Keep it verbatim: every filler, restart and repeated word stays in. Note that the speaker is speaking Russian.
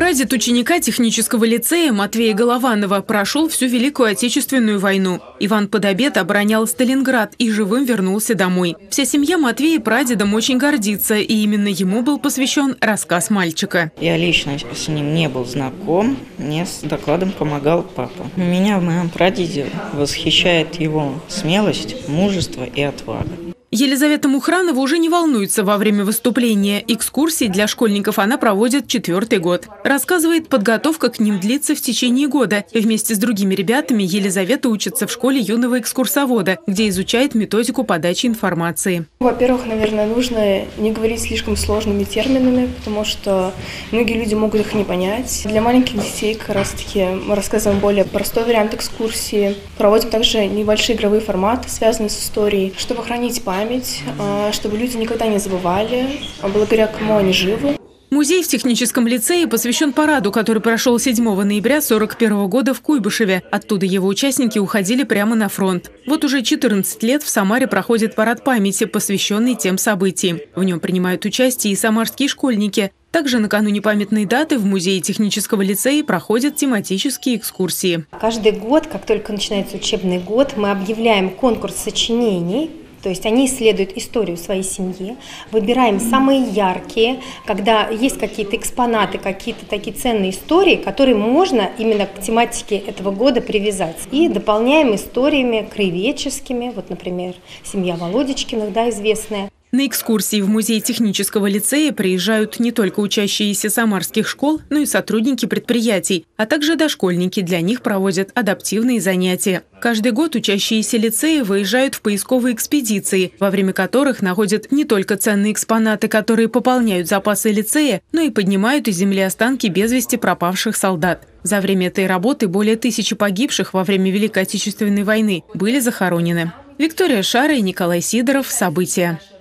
Прадед ученика технического лицея Матвея Голованова прошел всю Великую Отечественную войну. Иван Подобед оборонял Сталинград и живым вернулся домой. Вся семья Матвея прадедом очень гордится, и именно ему был посвящен рассказ мальчика. Я лично с ним не был знаком, мне с докладом помогал папа. Меня в моем прадеде восхищает его смелость, мужество и отвага. Елизавета Мухранова уже не волнуется во время выступления. Экскурсии для школьников она проводит четвертый год. Рассказывает, подготовка к ним длится в течение года. И вместе с другими ребятами Елизавета учится в школе юного экскурсовода, где изучает методику подачи информации. Во-первых, наверное, нужно не говорить слишком сложными терминами, потому что многие люди могут их не понять. Для маленьких детей как раз-таки мы рассказываем более простой вариант экскурсии. Проводим также небольшие игровые форматы, связанные с историей, чтобы хранить память. Память, чтобы люди никогда не забывали, благодаря кому они живы. Музей в техническом лицее посвящен параду, который прошел седьмого ноября сорок первого года в Куйбышеве. Оттуда его участники уходили прямо на фронт. Вот уже четырнадцать лет в Самаре проходит парад памяти, посвященный тем событиям. В нем принимают участие и самарские школьники. Также накануне памятной даты в Музее технического лицея проходят тематические экскурсии. Каждый год, как только начинается учебный год, мы объявляем конкурс сочинений. То есть они исследуют историю своей семьи, выбираем самые яркие, когда есть какие-то экспонаты, какие-то такие ценные истории, которые можно именно к тематике этого года привязать. И дополняем историями краеведческими, вот, например, семья Володечкиных, да, известная. На экскурсии в Музей технического лицея приезжают не только учащиеся самарских школ, но и сотрудники предприятий, а также дошкольники. Для них проводят адаптивные занятия. Каждый год учащиеся лицея выезжают в поисковые экспедиции, во время которых находят не только ценные экспонаты, которые пополняют запасы лицея, но и поднимают из земли останки без вести пропавших солдат. За время этой работы более тысячи погибших во время Великой Отечественной войны были захоронены. Виктория Шара и Николай Сидоров. События.